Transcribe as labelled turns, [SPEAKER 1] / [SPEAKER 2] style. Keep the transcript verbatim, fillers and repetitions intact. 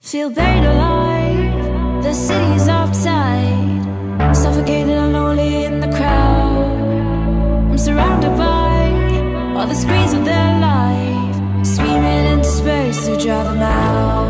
[SPEAKER 1] Feel buried alive, the city's uptight, suffocated and lonely in the crowd. I'm surrounded by all the screens of their life, screaming into space to drown them out.